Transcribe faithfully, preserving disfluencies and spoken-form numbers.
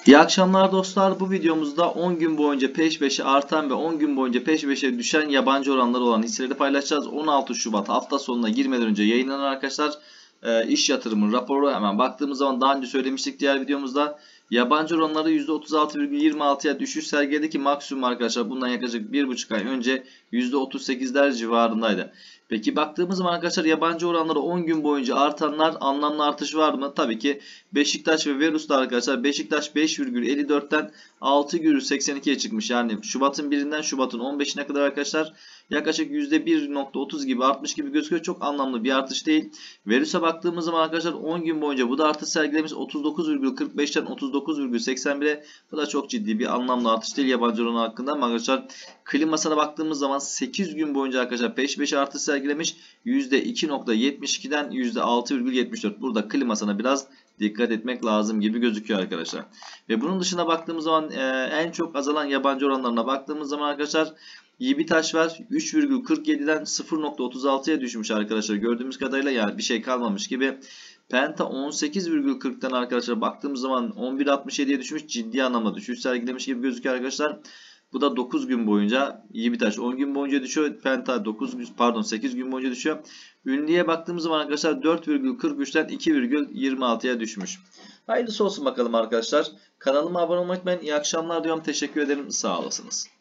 İyi akşamlar dostlar. Bu videomuzda on gün boyunca peş peşe artan ve on gün boyunca peş peşe düşen yabancı oranları olan hisseleri paylaşacağız. on altı Şubat hafta sonuna girmeden önce yayınlanan arkadaşlar e, iş yatırımı raporu, hemen baktığımız zaman daha önce söylemiştik diğer videomuzda. Yabancı oranları yüzde otuz altı virgül yirmi altıya düşüş sergiledi ki maksimum arkadaşlar bundan yaklaşık bir buçuk ay önce yüzde otuz sekizler civarındaydı. Peki baktığımız zaman arkadaşlar yabancı oranları on gün boyunca artanlar, anlamlı artış var mı? Tabii ki Beşiktaş ve Verus'ta arkadaşlar. Beşiktaş beş virgül elli dörtten altı virgül seksen ikiye çıkmış. Yani Şubat'ın birinden Şubat'ın on beşine kadar arkadaşlar yaklaşık yüzde bir virgül otuz gibi artmış gibi gözüküyor. Çok anlamlı bir artış değil. Verus'a baktığımız zaman arkadaşlar on gün boyunca bu da artış sergilemiş. otuz dokuz virgül kırk beşten otuz dokuz virgül seksen bire. Bu da çok ciddi bir anlamlı artış değil yabancı oranı hakkında. Ama arkadaşlar Klimasa'na baktığımız zaman sekiz gün boyunca arkadaşlar peş peşe artış sergilemiş. yüzde iki virgül yetmiş ikiden yüzde altı virgül yetmiş dört. Burada Klimasa'na biraz dikkat etmek lazım gibi gözüküyor arkadaşlar. Ve bunun dışına baktığımız zaman e, en çok azalan yabancı oranlarına baktığımız zaman arkadaşlar Yibitaş var. üç virgül kırk yediden sıfır virgül otuz altıya düşmüş arkadaşlar. Gördüğümüz kadarıyla yani bir şey kalmamış gibi. Penta on sekiz virgül kırktan arkadaşlar baktığımız zaman on bir virgül altmış yediye düşmüş. Ciddi anlamda düşüş sergilemiş gibi gözüküyor arkadaşlar. Bu da dokuz gün boyunca, Yibitaş on gün boyunca düşüyor. Penta dokuz pardon sekiz gün boyunca düşüyor. Ünlü'ye baktığımız zaman arkadaşlar dört virgül kırk üçten iki virgül yirmi altıya düşmüş. Hayırlısı olsun bakalım arkadaşlar. Kanalıma abone olmayı unutmayın. İyi akşamlar diyorum. Teşekkür ederim. Sağ olasınız.